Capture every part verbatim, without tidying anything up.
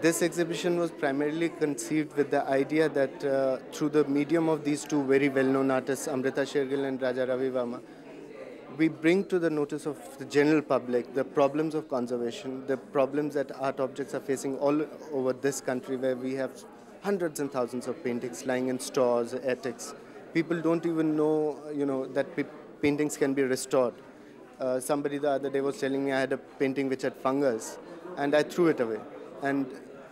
This exhibition was primarily conceived with the idea that uh, through the medium of these two very well-known artists, Amrita Shergill and Raja Ravi Varma, we bring to the notice of the general public the problems of conservation, the problems that art objects are facing all over this country, where we have hundreds and thousands of paintings lying in stores, attics. People don't even know, you know, that paintings can be restored. Uh, somebody the other day was telling me I had a painting which had fungus, and I threw it away. And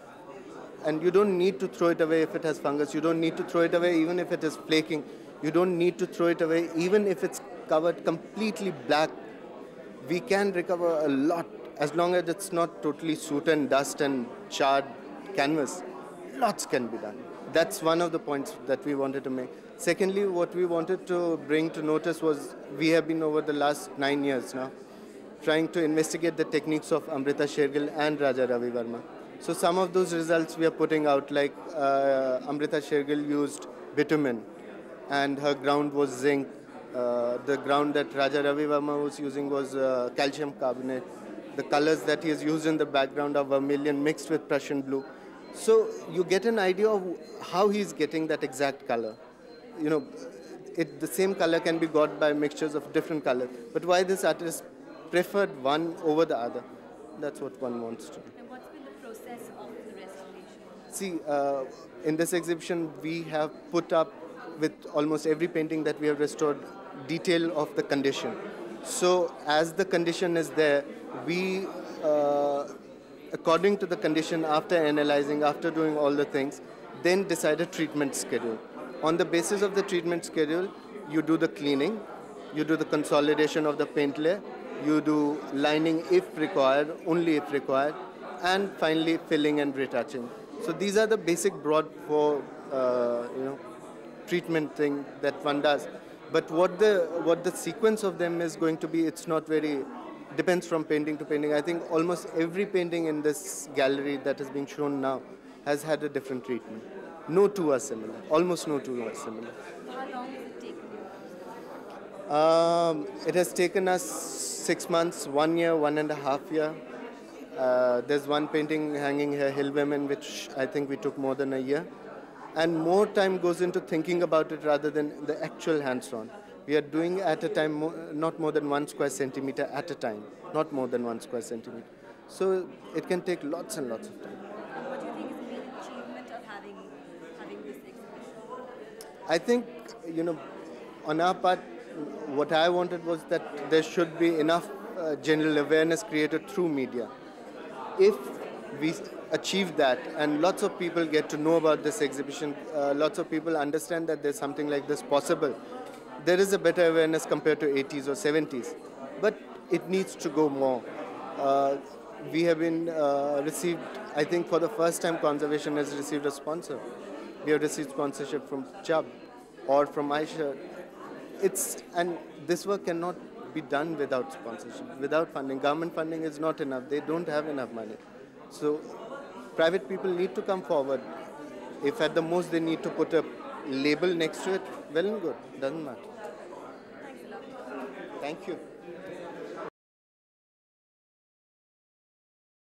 and you don't need to throw it away if it has fungus. You don't need to throw it away even if it is flaking. You don't need to throw it away even if it's covered completely black. We can recover a lot as long as it's not totally soot and dust and charred canvas. Lots can be done. That's one of the points that we wanted to make. Secondly, what we wanted to bring to notice was we have been over the last nine years now trying to investigate the techniques of Amrita Shergill and Raja Ravi Varma. So some of those results we are putting out, like uh, Amrita Shergill used bitumen and her ground was zinc. Uh, the ground that Raja Ravi Varma was using was uh, calcium carbonate. The colors that he has used in the background are vermilion mixed with Prussian blue. So you get an idea of how he's getting that exact color. You know, it, the same color can be got by mixtures of different colors. But why this artist preferred one over the other? That's what one wants to do. And what's been the process of the restoration? See, uh, in this exhibition, we have put up with almost every painting that we have restored detail of the condition. So as the condition is there, we, uh, according to the condition, after analyzing, after doing all the things, then decide a treatment schedule. On the basis of the treatment schedule, you do the cleaning, you do the consolidation of the paint layer, you do lining if required, only if required, and finally filling and retouching. So these are the basic broad four, uh, you know, treatment thing that one does. But what the what the sequence of them is going to be, it's not very, depends from painting to painting. I think almost every painting in this gallery that is being shown now has had a different treatment. No two are similar. Almost no two are similar. How long has it taken you? Um, it has taken us six months, one year, one and a half year. Uh, there's one painting hanging here, Hill Women, which I think we took more than a year. And more time goes into thinking about it rather than the actual hands-on. We are doing at a time mo not more than one square centimeter at a time, not more than one square centimeter. So it can take lots and lots of time. And what do you think is the main achievement of having, having this exhibition? I think, you know, on our part, what I wanted was that there should be enough uh, general awareness created through media. If we achieve that and lots of people get to know about this exhibition, uh, lots of people understand that there's something like this possible, there is a better awareness compared to eighties or seventies. But it needs to go more. Uh, we have been uh, received, I think for the first time conservation has received a sponsor. We have received sponsorship from Chubb or from iShirt. It's, and this work cannot be done without sponsorship, without funding. Government funding is not enough. They don't have enough money. So private people need to come forward. If at the most they need to put a label next to it, well and good. Doesn't matter. Thanks a lot. Thank you.